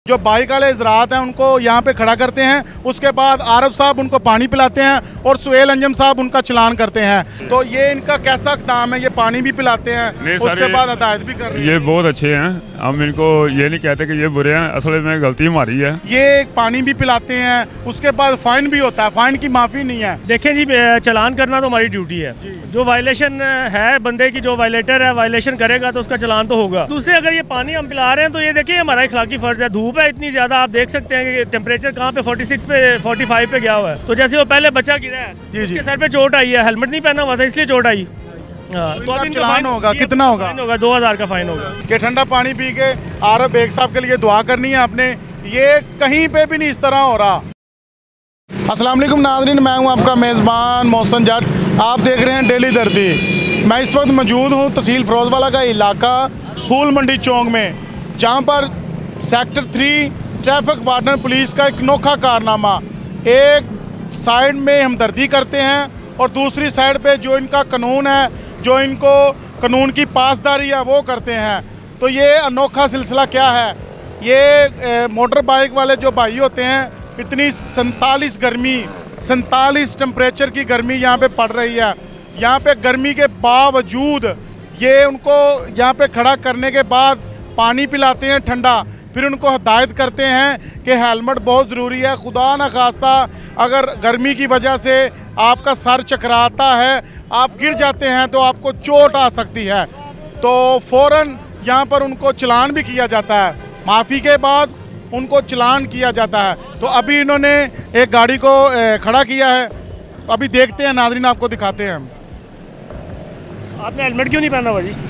जो बाइक वाले हजरात हैं उनको यहाँ पे खड़ा करते हैं, उसके बाद आरब साहब उनको पानी पिलाते हैं और सुहेल अंजम साहब उनका चलान करते हैं। तो ये इनका कैसा काम है, ये पानी भी पिलाते हैं उसके बाद हदायत भी कर रहे हैं। ये बहुत अच्छे हैं, हम इनको ये नहीं कहते कि ये बुरे हैं, असल में गलती हमारी है। ये पानी भी पिलाते हैं, उसके बाद फाइन भी होता है, फाइन की माफ़ी नहीं है। देखें जी, चलान करना तो हमारी ड्यूटी है। जो वायलेशन है बंदे की, जो वायलेटर है वायलेशन करेगा तो उसका चलान तो होगा। दूसरे अगर ये पानी हम पिला रहे हैं तो ये देखिए हमारा इखलाकी फर्ज है। धूप है इतनी ज्यादा, आप देख सकते हैं कि टेम्परेचर कहाँ पे 46 पे 45 पे गया हुआ है। तो जैसे वो पहले बच्चा गिरा है, उसके सर पे चोट आई है, हेलमेट नहीं पहना हुआ था इसलिए चोट आई। तो अब चलान होगा, कितना होगा? 2000 का फाइन होगा। कि ठंडा पानी पी के आरब बेग साहब के लिए दुआ करनी है आपने, ये कहीं पे भी नहीं इस तरह हो रहा। अस्सलाम वालेकुम नाज़रीन, मैं हूं आपका मेज़बान मोहसन जट, आप देख रहे हैं डेली दर्दी। मैं इस वक्त मौजूद हूं तहसील फ़िरोज़वाला का इलाका फूल मंडी चौक में, जहां पर सेक्टर 3 ट्रैफिक वार्डन पुलिस का एक अनोखा कारनामा। एक साइड में हमदर्दी करते हैं और दूसरी साइड पे जो इनका कानून है, जो इनको कानून की पासदारी है वो करते हैं। तो ये अनोखा सिलसिला क्या है? ये मोटर बाइक वाले जो भाई होते हैं, इतनी 47 गर्मी, 47 टेम्परेचर की गर्मी यहाँ पे पड़ रही है। यहाँ पे गर्मी के बावजूद ये उनको यहाँ पे खड़ा करने के बाद पानी पिलाते हैं ठंडा, फिर उनको हदायत करते हैं कि हेलमेट बहुत ज़रूरी है। खुदा न खास्ता अगर गर्मी की वजह से आपका सर चकराता है, आप गिर जाते हैं तो आपको चोट आ सकती है। तो फ़ौरन यहाँ पर उनको चलान भी किया जाता है, माफ़ी के बाद उनको चलान किया जाता है। तो अभी इन्होंने एक गाड़ी को खड़ा किया है, अभी देखते हैं नाज़रीन, आपको दिखाते हैं। आपने हेलमेट क्यों नहीं पहना भाजी?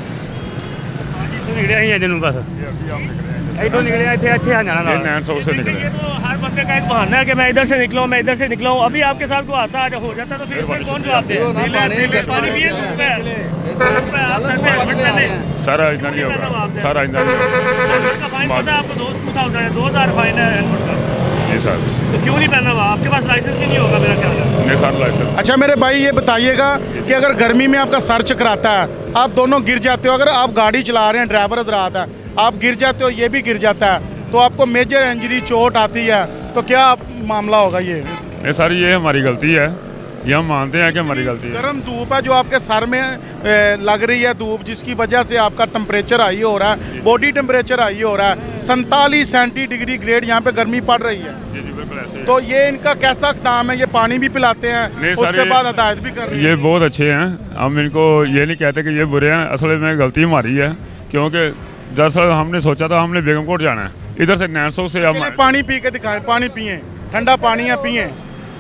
हर बंदे का एक बहाना है कि मैं इधर से निकला हूँ, मैं इधर से निकला हूँ। अभी आपके साथ कोई हादसा हो जाता तो फिर इसमें कौन जवाब दे? सारा इतना नहीं होगा, सारा इतना नहीं होगा। आपको 2000 फाइन है हेलमेट का। जी सर। तो क्यों नहीं पहना हुआ? आपके पास लाइसेंस भी नहीं होगा मेरा ख्याल है। नहीं सर, लाइसेंस। अच्छा मेरे भाई, ये बताइएगा कि अगर गर्मी में आपका सर चकराता है, आप दोनों गिर जाते हो, अगर आप गाड़ी चला रहे हैं, ड्राइवर हज़रात है, आप गिर जाते हो, ये भी गिर जाता है, तो आपको मेजर इंजरी चोट आती है, तो क्या मामला होगा? ये नहीं सर, ये हमारी गलती है, ये हम मानते हैं कि हमारी गलती है। गर्म धूप है जो आपके सर में लग रही है धूप, जिसकी वजह से आपका टेम्परेचर हाई हो रहा है, बॉडी टेम्परेचर हाई हो रहा है, 47 सेंटीग्रेड यहाँ पे गर्मी पड़ रही है। जी जी बिल्कुल ऐसे। तो ये इनका कैसा काम है? ये पानी भी पिलाते हैं, उसके बाद हदायत भी कर रहे हैं। ये बहुत अच्छे हैं, हम इनको ये नहीं कहते कि ये बुरे हैं, असल में गलती हमारी है। क्योंकि दरअसल हमने सोचा था हमने बेगमकोट जाना है, इधर से 900 से हम पानी पी के दिखाएं, पानी पिए, ठंडा पानी है पिए।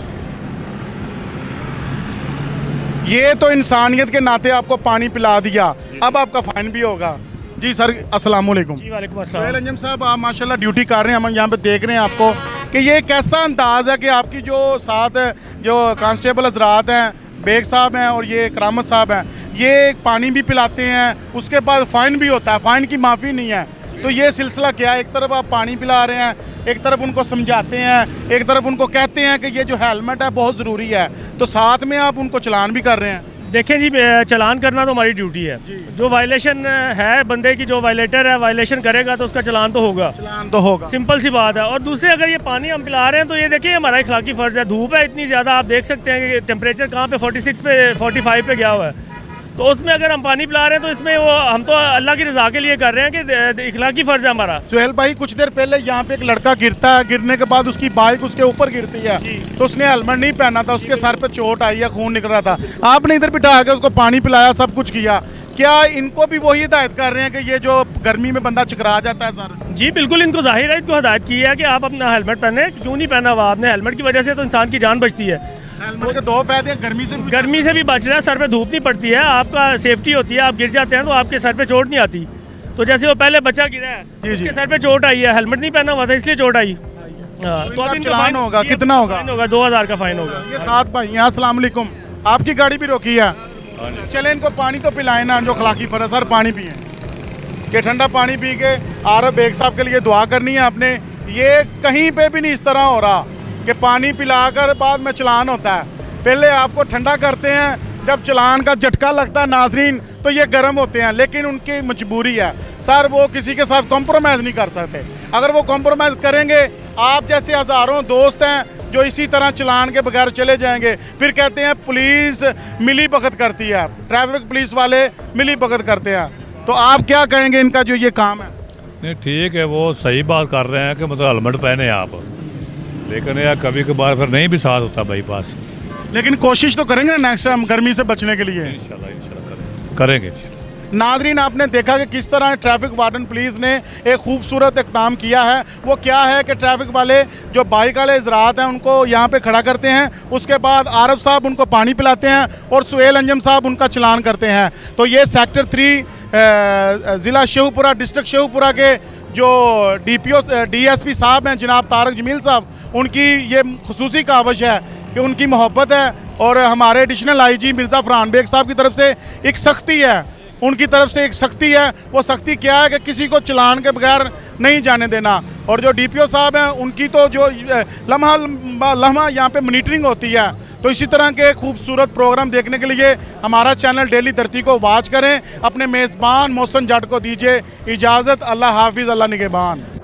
ये तो इंसानियत के नाते आपको पानी पिला दिया, अब आपका फाइन भी होगा। जी सर, अस्सलाम वालेकुम। जी वालेकुम अस्सलाम। सुहेल अंजम साहब, आप माशाल्लाह ड्यूटी कर रहे हैं, हम यहाँ पे देख रहे हैं आपको कि ये कैसा अंदाज है कि आपकी जो साथ जो कांस्टेबल हजरात हैं, बेग साहब हैं और ये करामत साहब हैं, ये पानी भी पिलाते हैं, उसके बाद फ़ाइन भी होता है, फ़ाइन की माफ़ी नहीं है। तो ये सिलसिला क्या है? एक तरफ आप पानी पिला रहे हैं, एक तरफ उनको समझाते हैं, एक तरफ उनको कहते हैं कि ये जो हेलमेट है बहुत ज़रूरी है, तो साथ में आप उनको चलान भी कर रहे हैं। देखें जी, चलान करना तो हमारी ड्यूटी है। जो वायलेशन है बंदे की, जो वायलेटर है वायलेशन करेगा तो उसका चलान तो होगा, चलान तो होगा, सिंपल सी बात है। और दूसरे अगर ये पानी हम पिला रहे हैं तो ये देखिए हमारा इखलाकी फर्ज है। धूप है इतनी ज़्यादा, आप देख सकते हैं कि टेम्परेचर कहाँ पे 46 पे 45 पे गया हुआ है। तो उसमें अगर हम पानी पिला रहे हैं तो इसमें वो हम तो अल्लाह की रज़ा के लिए कर रहे हैं कि इखलाकी फर्ज है हमारा। सुहेल भाई, कुछ देर पहले यहाँ पे एक लड़का गिरता है, गिरने के बाद उसकी बाइक उसके ऊपर गिरती है, तो उसने हेलमेट नहीं पहना था, उसके सर पे चोट आई है, खून निकल रहा था, आपने इधर बिठा के उसको पानी पिलाया, सब कुछ किया। क्या इनको भी वही हिदायत कर रहे हैं कि ये जो गर्मी में बंदा चकरा जाता है सर? जी बिल्कुल, इनको जाहिर है, इनको हिदायत की है कि आप अपना हेलमेट पहने। क्यों नहीं पहना हुआ आपने? हेलमेट की वजह से तो इंसान की जान बचती है। हेलमेट के 2 फायदे हैं, गर्मी से भी बच रहा है, सर पे धूप नहीं पड़ती है, आपका सेफ्टी होती है, आप गिर जाते हैं तो आपके सर पे चोट नहीं आती। तो जैसे वो पहले बच्चा गिरा है, उसके सर पे चोट आई है, हेलमेट नहीं पहना हुआ था इसलिए चोट आई। तो अब चलान होगा, कितना होगा? 2000 का फाइन होगा। ये साथ भाई यहाँ, अस्सलाम वालेकुम, आपकी गाड़ी भी रोकी है, चले इनको पानी तो पिलाए ना, जो अखलाकी फर्ज। सर पानी पिए, कि ठंडा पानी पी के आरब बेग साहब के लिए दुआ करनी है आपने। ये कहीं पे भी नहीं इस तरह हो रहा कि पानी पिलाकर बाद में चलान होता है। पहले आपको ठंडा करते हैं, जब चलान का झटका लगता है नाजरीन तो ये गर्म होते हैं, लेकिन उनकी मजबूरी है सर, वो किसी के साथ कॉम्प्रोमाइज़ नहीं कर सकते। अगर वो कॉम्प्रोमाइज़ करेंगे, आप जैसे हज़ारों दोस्त हैं जो इसी तरह चलान के बगैर चले जाएंगे, फिर कहते हैं पुलिस मिली भगत करती है, ट्रैफिक पुलिस वाले मिली भगत करते हैं। तो आप क्या कहेंगे इनका जो ये काम है? नहीं ठीक है, वो सही बात कर रहे हैं कि मतलब हेलमेट पहने आप, लेकिन यार कभी कभार फिर नहीं भी साथ होता बाईपास। लेकिन कोशिश तो करेंगे ना नेक्स्ट टाइम गर्मी से बचने के लिए। इंशाल्लाह करेंगे। नादरीन, आपने देखा कि किस तरह ट्रैफिक वार्डन पुलिस ने एक खूबसूरत इक़दाम किया है। वो क्या है कि ट्रैफिक वाले जो बाइक वाले हज़रात हैं उनको यहाँ पे खड़ा करते हैं, उसके बाद आरफ साहब उनको पानी पिलाते हैं और सुहेल अंजम साहब उनका चलान करते हैं। तो ये सेक्टर 3 ज़िला शेखुपुरा, डिस्ट्रिक्ट शेखुपुरा के जो DSP साहब हैं जनाब तारक जमील साहब, उनकी ये खुसूसी काविश है कि उनकी मोहब्बत है और हमारे एडिशनल IG मिर्ज़ा फरहान बेग साहब की तरफ से एक सख्ती है, उनकी तरफ से एक सख्ती है। वो सख्ती क्या है कि किसी को चलान के बगैर नहीं जाने देना। और जो DPO साहब हैं उनकी तो जो लम्हा यहाँ पे मॉनिटरिंग होती है। तो इसी तरह के खूबसूरत प्रोग्राम देखने के लिए हमारा चैनल डेली धरती को वॉच करें। अपने मेज़बान मोहसिन जट को दीजिए इजाज़त। अल्लाह हाफिज़, अल्लाह निगहबान।